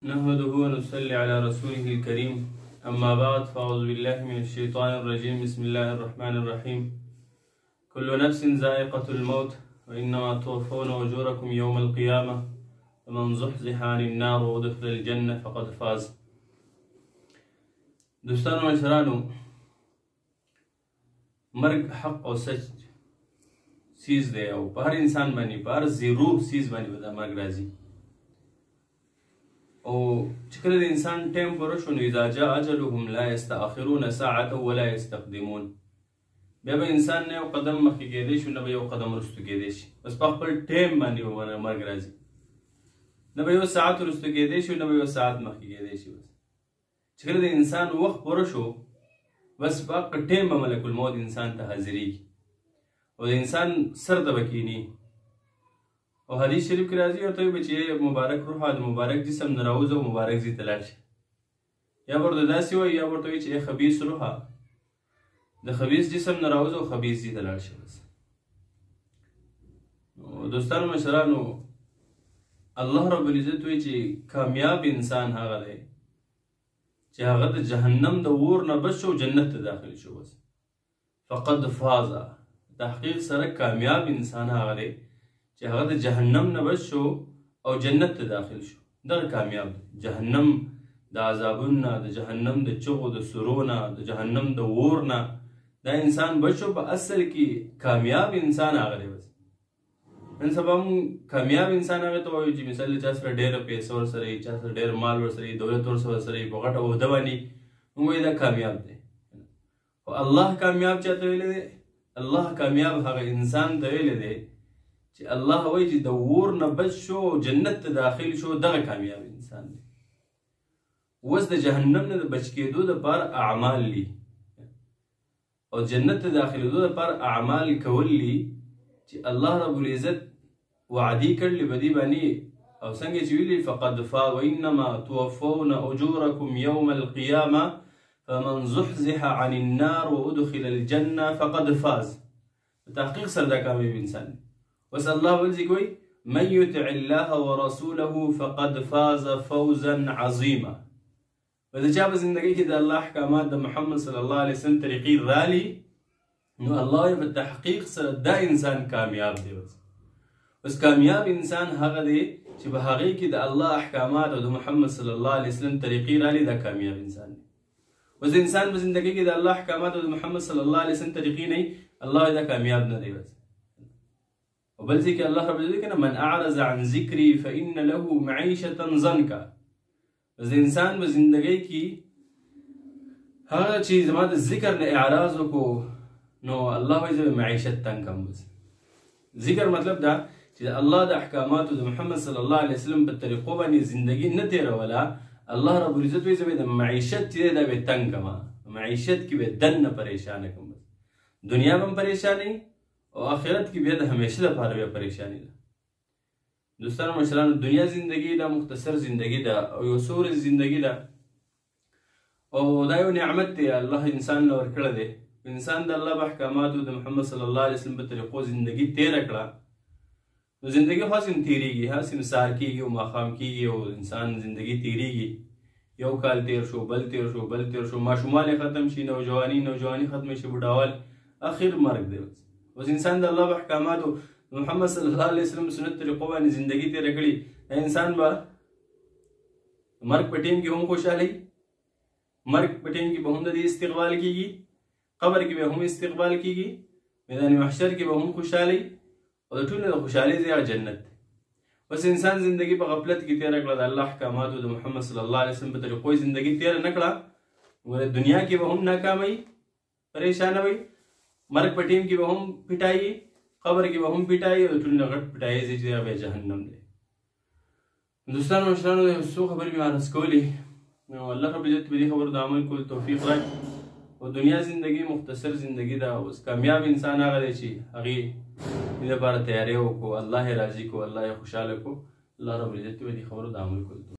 نحمده ونصلي على رسوله الكريم أما بعد فأعوذ بالله من الشيطان الرجيم بسم الله الرحمن الرحيم كل نفس ذائقة الموت وإنما توفون أجوركم يوم القيامة ومن زحزح عن النار وأدخل الجنة فقد فاز. دوستانو مشرانو، مرگ حق او سچ سیز دی او په هر انسان باندې په هر زیرو سیز باندې دا مرگ راځي. او چې کله د انسان ټایم پوره شو نو اذا جاء اجلهم لا يستأخرون ساعة ولا يستقدمون. بیا به انسان نه یو قدم مخکې کېدی شي نه به یو قدم وروسته کېدی شي، بس په خپل ټایم باندې به مرګ راځي. نه به یو ساعت وروسته کېدی شي نه به یو ساعت مخکې کېدی شي. بس چې کله د انسان وخت پوره شو بس په هغه ټایم به ملک الموت انسان ته حاضرېږي او د انسان سر ته به کښېني. او حدیث شریف کې راځي ورته وایي چې مبارک روح د مبارک جسم نه راوځه او مبارک ځای ته لاړ شي. یا به ورته داسې وایي یا به ورته وایي چې ای خبیث روحه د خبیث جسم نه راوځه او خبیث ځای ته لاړ شي. بس دوستانو مشرانو، الله رب العزت وایي چې کامیاب انسان هغه دی چې هغه د جهنم د اور نه بچ شو او جنت ته داخل شو. بس فقد فاز. تحقیق سره کامیاب انسان هغه دی چې هغه د جهنم نه بچ شو او جنت ته داخل شو. دغه کامیاب دی. جهنم د عذابونو نه، د جهنم د چغو د سرو نه، د جهنم د اور نه دا انسان بچ شو. په اصل کې کامیاب انسان هغه دی. بس نن سبا موږ کامیاب انسان هغه ته وایو چې مثال چا سره ډېره پیسه ورسره وي، چا سره ډېر مال ورسره وي، دولت ورسره وي، په غټه عهده باندې موږ وایو دا کامیاب دی. خو الله کامیاب چاته ویلی دی؟ الله کامیاب هغه انسان ته ویلی دی چې الله وایي چې د اور نه بچ شو او جنت ته داخل شو. دغه کامیاب انسان دی. اوس د جهنم نه د بچ کېدو دپاره اعمال دي او جنت ته داخلېدو دپاره اعمال کول دي چې الله رب العزت وعدې کړلې په دې باندې. او څنګه چې ویلي فقد فاز وانما توفون اجورکم یوم القیامه فمن زحزح عن النار وادخل الجنه فقد فاز. په تحقیق سره دا کامیاب انسان دی. بس الله ولزي کوي من يطع الله ورسوله فقد فاز فوزا عظيما. په چا په زندګۍ کې د الله احکامات د محمد صلی الله علیه وسلم طریقې رالي نو الله په تحقیق سره دا انسان کامیاب دی. بس کامیاب انسان هغه دی چې په هغې کې د الله احکامات او د محمد صلی الله علیه وسلم طریقې رالي. دا کامیاب انسان دی. بس انسان په زندګۍ کې د الله احکامات او د محمد صلی الله علیه وسلم طریقې نه الله دا کامیاب نه دی. بس او بل ځای کې الله رب العزت کنه من اعرض عن ذکری فإن له معیشة ضنکا. بس انسان په زندګۍ کې هغه چې زما د ذکر نه اعراض وکړو نو الله وایي زه معیشت تنګ کړم. بس ذکر مطلب دا چې د الله د احکاماتو د محمد صلی الله علیه وسلم په طریقو باندې زندګي نه تېروله. الله رب العزت وایي زه به د معیشت چې دا به تنګ کړم، معیشت کې به دننه پریشانه کړم. بس دنیا به هم پریشانوي او آخرت کې بیا د همیشه لپاره بیا پریشاني ده. دوستانو مشرانو، دنیا زندگی دا مختصر زندگی ده او یو څو ورځې زندگی ده او دا یو نعمت دی الله انسان له ورکړی دی. انسان د الله په احکاماتو د محمد صلی الله علیه وسلم په طریقو زندگی تیره کړه نو زندگی هاسې تیریږي، هاسې سهار کېږي او ماښام کېږي او انسان زندگی تیریږي. یو کال تیر شو، بل تیر شو، بل تیر شو، ماشومال ختم شي، نوجواني ختم شي، بوډاوال، اخر مرګ دی. اوس انسان د الله په احکاماتو محمد صلی الله علیه وسلم سنت طریقو باندې زندگی تیره کړي. انسان به مرګ په ټیم کې هم خوشحالي، مرګ په ټیم کې به هم د دې استقبال کېږي، قبر کې به هم استقبال کېږي، میدان محشر کې به هم خوشحالي او د ټولو د خوشحالۍ ځای جنت دی. بس انسان زندگی په غفلت کې تیره کړه، د الله احکاماتو د محمد صلی الله علیه وسلم په طریقو زندگی تیره نه کړه، دنیا کې به هم ناکاموي، پریشانه وي، مرګ په ټیم کې به هم پټایي، قبر کې به هم پټایي او ټول نه غټ پټایي ځای چې هغه جهنم دی. دوستانو مشرانو، یو څو خبرې مې عرض کولې نو الله رب العزت په دې خبرو د عمل کولو توفیق راکړي. او دنیا زندگی مختصر زندگی ده. اوس کامیاب انسان هغه دی چې هغې دې لپاره تیاری وکړو، الله یې راضي کړو، الله یې خوشحاله کړو. الله رب العزت په دې خبرو د عمل کولو